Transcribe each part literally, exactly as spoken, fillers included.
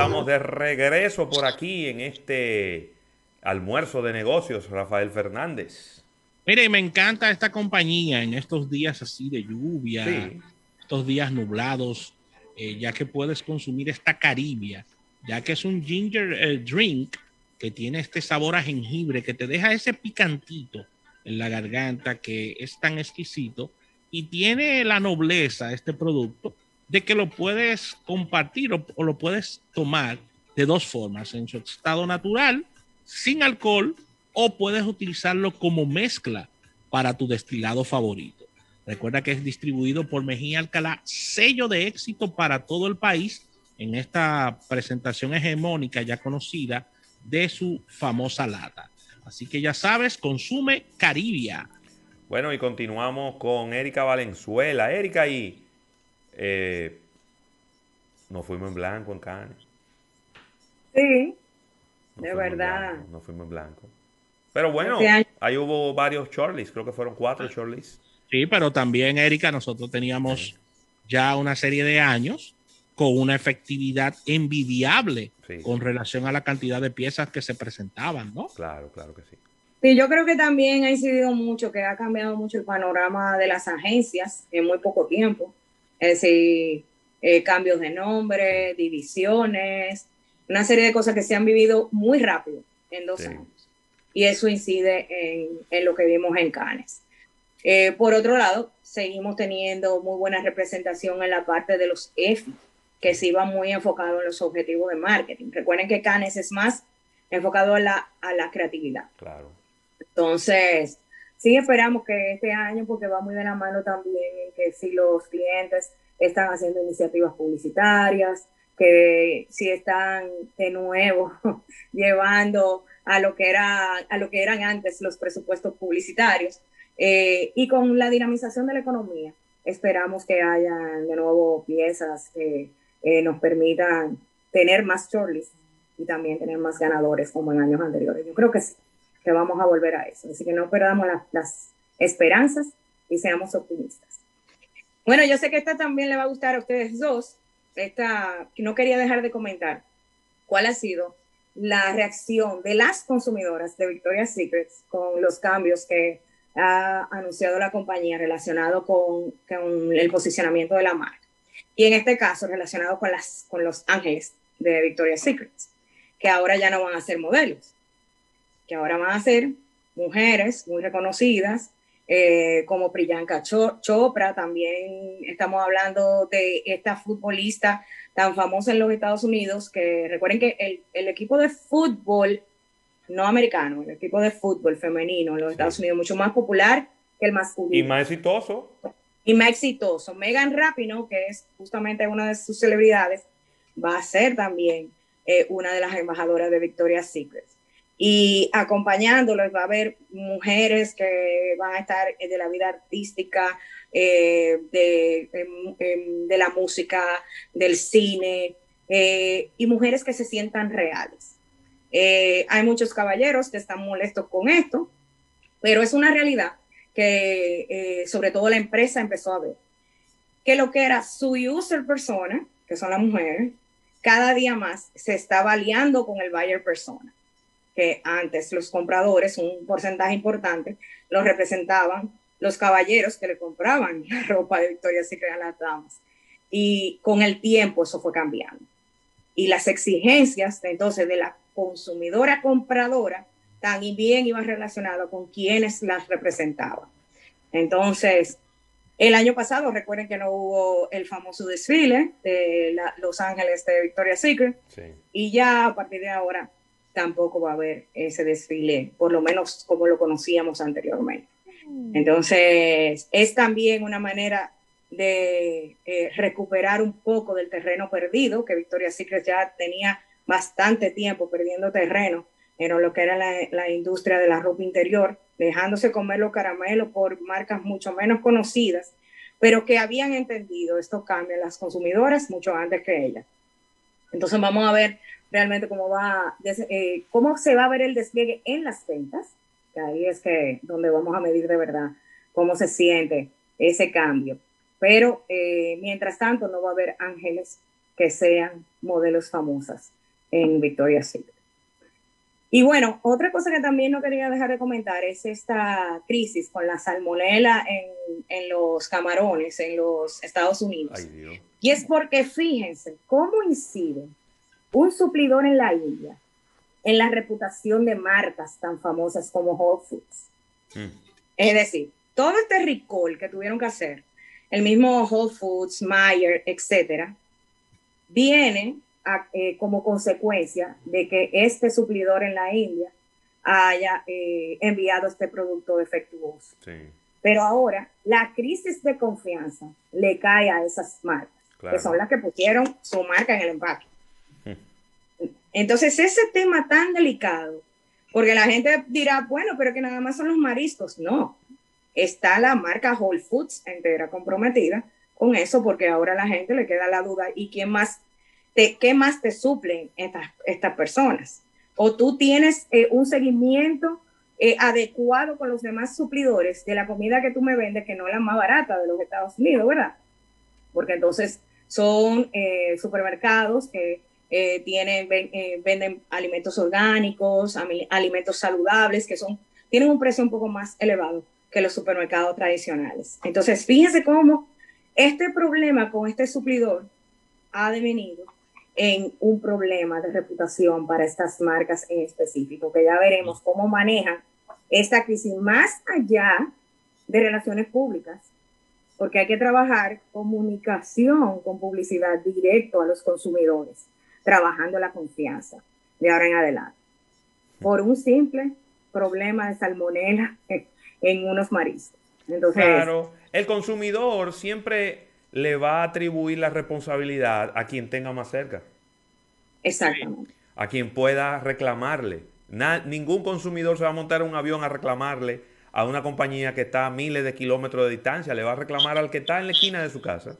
estamos de regreso por aquí en este almuerzo de negocios, Rafael Fernández. Mire, me encanta esta compañía en estos días así de lluvia, Sí, estos días nublados, eh, ya que puedes consumir esta caribia, ya que es un ginger eh, drink que tiene este sabor a jengibre que te deja ese picantito en la garganta que es tan exquisito y tiene la nobleza, este producto, de que lo puedes compartir o, o lo puedes tomar de dos formas, en su estado natural, sin alcohol, o puedes utilizarlo como mezcla para tu destilado favorito. Recuerda que es distribuido por Mejía Alcalá, sello de éxito para todo el país en esta presentación hegemónica ya conocida de su famosa lata. Así que ya sabes, consume Caribia. bueno, y continuamos con Erika Valenzuela. Erika, y eh, nos fuimos en blanco en Cannes. Sí, Nos de fuimos en verdad. blanco, nos fuimos en blanco. Pero Este bueno, año, ahí hubo varios shortlists, creo que fueron cuatro shortlists. Sí, pero también, Erika, nosotros Sí, teníamos ya una serie de años con una efectividad envidiable sí, con sí, relación a la cantidad de piezas que se presentaban, ¿no? claro, claro que sí. sí, yo creo que también ha incidido mucho, que ha cambiado mucho el panorama de las agencias en muy poco tiempo. Es decir, eh, cambios de Sí, nombre, divisiones, una serie de cosas que se han vivido muy rápido en dos sí, años. Y eso incide en, en lo que vimos en Cannes. Eh, por otro lado, seguimos teniendo muy buena representación en la parte de los E F I, que se iba muy enfocado en los objetivos de marketing. Recuerden que Cannes es más enfocado a la, a la creatividad. claro. Entonces, sí esperamos que este año, porque va muy de la mano también, que si los clientes están haciendo iniciativas publicitarias, que si están de nuevo llevando a lo que era a lo que eran antes los presupuestos publicitarios, eh, y con la dinamización de la economía esperamos que hayan de nuevo piezas que eh, nos permitan tener más shortlists y también tener más ganadores como en años anteriores. Yo creo que sí, que vamos a volver a eso. Así que no perdamos la, las esperanzas y seamos optimistas. Bueno, yo sé que esta también le va a gustar a ustedes dos. Esta, no quería dejar de comentar cuál ha sido la reacción de las consumidoras de Victoria's Secret con los cambios que ha anunciado la compañía relacionado con, con el posicionamiento de la marca. Y en este caso, relacionado con, las, con los ángeles de Victoria's Secret, que ahora ya no van a ser modelos, que ahora van a ser mujeres muy reconocidas, eh, como Priyanka Chopra. También estamos hablando de esta futbolista tan famosa en los Estados Unidos, que recuerden que el, el equipo de fútbol no americano, el equipo de fútbol femenino en los Sí. Estados Unidos es mucho más popular que el Y masculino. más exitoso. Y más exitoso. Megan Rapinoe, que es justamente una de sus celebridades, va a ser también eh, una de las embajadoras de Victoria's Secret. Y acompañándolos va a haber mujeres que van a estar de la vida artística, eh, de, de la música, del cine, eh, y mujeres que se sientan reales. Eh, hay muchos caballeros que están molestos con esto, pero es una realidad que eh, sobre todo la empresa empezó a ver. Que lo que era su user persona, que son las mujeres, cada día más se estaba aliando con el buyer persona, que antes los compradores, un porcentaje importante, los representaban los caballeros que le compraban la ropa de Victoria's Secret a las damas. Y con el tiempo eso fue cambiando. Y las exigencias entonces de la consumidora compradora también iban relacionadas con quienes las representaban. Entonces, el año pasado, recuerden que no hubo el famoso desfile de la, Los Ángeles de Victoria's Secret, Sí. y ya a partir de ahora tampoco va a haber ese desfile, por lo menos como lo conocíamos anteriormente. Entonces, es también una manera de eh, recuperar un poco del terreno perdido, que Victoria's Secret ya tenía bastante tiempo perdiendo terreno en lo que era la, la industria de la ropa interior, dejándose comer los caramelos por marcas mucho menos conocidas, pero que habían entendido estos cambios las consumidoras mucho antes que ellas. Entonces vamos a ver realmente cómo va, eh, cómo se va a ver el despliegue en las ventas, que ahí es que donde vamos a medir de verdad cómo se siente ese cambio. Pero eh, mientras tanto no va a haber ángeles que sean modelos famosas en Victoria's Secret. Y bueno, otra cosa que también no quería dejar de comentar es esta crisis con la salmonela en, en los camarones en los Estados Unidos. Ay, Dios. Y es porque fíjense cómo incide un suplidor en la India en la reputación de marcas tan famosas como Whole Foods. Mm. Es decir, todo este recall que tuvieron que hacer, el mismo Whole Foods, Meijer, etcétera, viene a, eh, como consecuencia de que este suplidor en la India haya eh, enviado este producto defectuoso. Sí. Pero ahora la crisis de confianza le cae a esas marcas, claro, que son las que pusieron su marca en el empaque. Hmm. Entonces ese tema tan delicado, porque la gente dirá, bueno, pero que nada más son los mariscos. No, está la marca Whole Foods entera comprometida con eso, porque ahora a la gente le queda la duda, ¿y quién más te, qué más te suplen estas, estas personas? O tú tienes eh, un seguimiento eh, adecuado con los demás suplidores de la comida que tú me vendes, que no es la más barata de los Estados Unidos, ¿verdad? Porque entonces son eh, supermercados que eh, tienen, ven, eh, venden alimentos orgánicos, alimentos saludables, que son, tienen un precio un poco más elevado que los supermercados tradicionales. Entonces, fíjense cómo este problema con este suplidor ha devenido en un problema de reputación para estas marcas en específico, que ya veremos cómo manejan esta crisis más allá de relaciones públicas, porque hay que trabajar comunicación con publicidad directo a los consumidores, trabajando la confianza de ahora en adelante, por un simple problema de salmonela en unos mariscos. Entonces, claro, el consumidor siempre le va a atribuir la responsabilidad a quien tenga más cerca. Exactamente. A quien pueda reclamarle. Na, ningún consumidor se va a montar en un avión a reclamarle a una compañía que está a miles de kilómetros de distancia. Le va a reclamar al que está en la esquina de su casa.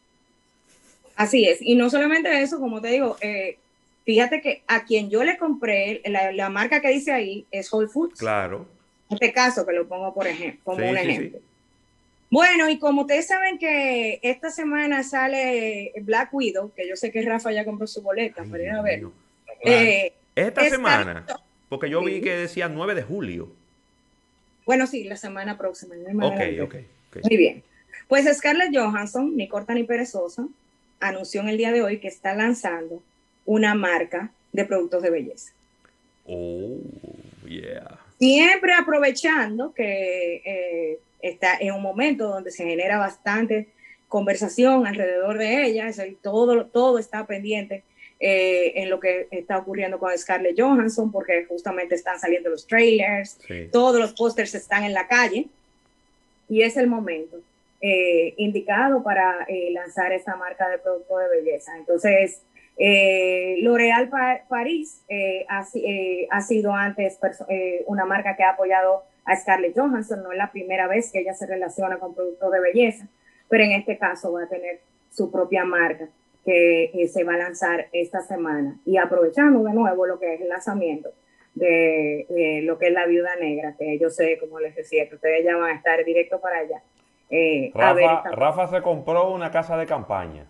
Así es. Y no solamente eso, como te digo, eh, fíjate que a quien yo le compré, la, la marca que dice ahí es Whole Foods. Claro. En este caso, que lo pongo por ejemplo, como sí, un sí, ejemplo. Sí. Bueno, y como ustedes saben que esta semana sale Black Widow, que yo sé que Rafa ya compró su boleta para ir a verlo. Eh, ¿Esta semana? Porque yo vi que decía nueve de julio. Bueno, sí, la semana próxima. Ok, ok. Muy bien. Pues Scarlett Johansson, ni corta ni perezosa, anunció en el día de hoy que está lanzando una marca de productos de belleza. Oh, yeah. Siempre aprovechando que eh, está en un momento donde se genera bastante conversación alrededor de ella, es el, todo, todo está pendiente eh, en lo que está ocurriendo con Scarlett Johansson, porque justamente están saliendo los trailers, sí. Todos los pósters están en la calle, y es el momento eh, indicado para eh, lanzar esa marca de producto de belleza. Entonces, eh, L'Oréal pa París eh, ha, eh, ha sido antes eh, una marca que ha apoyado a Scarlett Johansson. No es la primera vez que ella se relaciona con productos de belleza, pero en este caso va a tener su propia marca que eh, se va a lanzar esta semana, y aprovechando de nuevo lo que es el lanzamiento de, de lo que es la Viuda Negra, que yo sé, como les decía, que ustedes ya van a estar directo para allá. Eh, Rafa, a ver esta... Rafa se compró una casa de campaña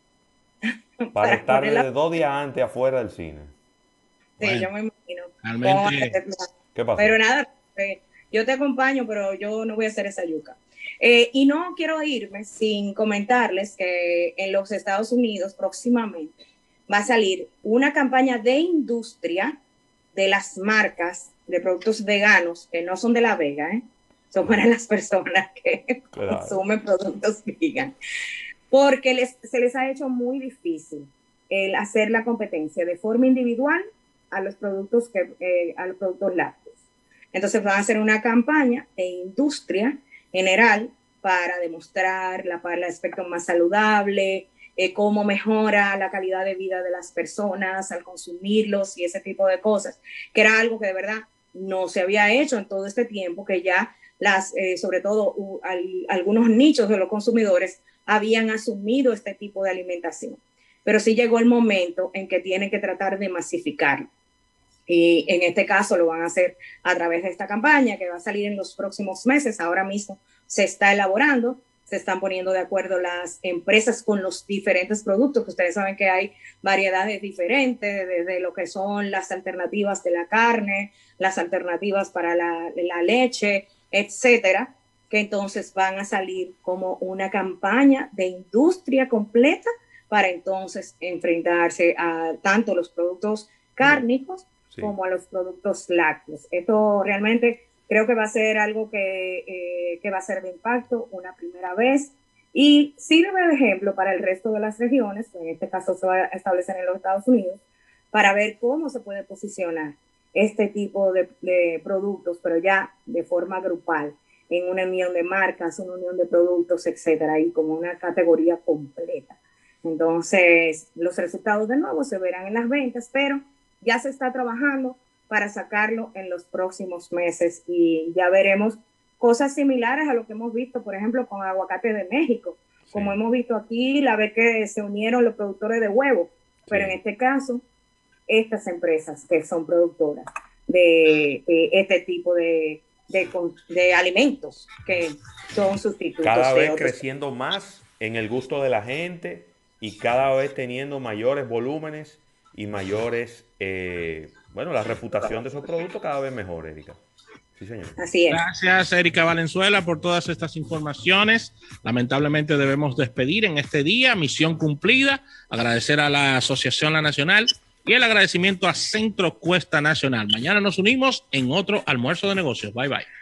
para, para estar desde la... dos días antes afuera del cine. Sí, bueno, yo me imagino. Realmente... ¿Qué pasó? Pero nada, eh, yo te acompaño, pero yo no voy a hacer esa yuca. Eh, y no quiero irme sin comentarles que en los Estados Unidos próximamente va a salir una campaña de industria de las marcas de productos veganos que no son de la vega, ¿eh? Son para las personas que claro. consumen productos vegan, porque les, se les ha hecho muy difícil el hacer la competencia de forma individual a los productos, que, eh, a los productos lácteos. Entonces van a hacer una campaña de industria general para demostrar la, para el aspecto más saludable, eh, cómo mejora la calidad de vida de las personas al consumirlos y ese tipo de cosas, que era algo que de verdad no se había hecho en todo este tiempo, que ya las, eh, sobre todo uh, al, algunos nichos de los consumidores habían asumido este tipo de alimentación. Pero sí llegó el momento en que tienen que tratar de masificarlo. Y en este caso lo van a hacer a través de esta campaña que va a salir en los próximos meses. Ahora mismo se está elaborando se están poniendo de acuerdo las empresas con los diferentes productos, que ustedes saben que hay variedades diferentes, desde lo que son las alternativas de la carne, las alternativas para la, la leche, etcétera, que entonces van a salir como una campaña de industria completa para entonces enfrentarse a tanto los productos cárnicos sí. como a los productos lácteos. Esto realmente creo que va a ser algo que, eh, que va a ser de impacto una primera vez y sirve de ejemplo para el resto de las regiones, en este caso se va a establecer en los Estados Unidos, para ver cómo se puede posicionar este tipo de, de productos, pero ya de forma grupal, en una unión de marcas, una unión de productos, etcétera, y como una categoría completa. Entonces, los resultados de nuevo se verán en las ventas, pero ya se está trabajando para sacarlo en los próximos meses y ya veremos cosas similares a lo que hemos visto, por ejemplo, con aguacate de México, sí. como hemos visto aquí, la vez que se unieron los productores de huevo, pero sí. en este caso, estas empresas que son productoras de, de este tipo de, de, de alimentos que son sustitutos. Cada vez otros. creciendo más en el gusto de la gente y cada vez teniendo mayores volúmenes y mayores... Eh, Bueno, la reputación de esos productos cada vez mejor, Erika. Sí, señor. Así es. Gracias, Erika Valenzuela, por todas estas informaciones. Lamentablemente debemos despedir en este día. Misión cumplida. Agradecer a la Asociación La Nacional y el agradecimiento a Centro Cuesta Nacional. Mañana nos unimos en otro almuerzo de negocios. Bye, bye.